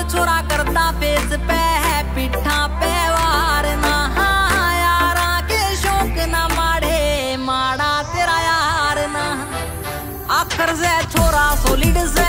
छोरा करता फेस पे है पिठा पे वार ना, यारा के शौक ना माड़े माड़ा तेरा यार ना। आखर से छोरा सोलिड से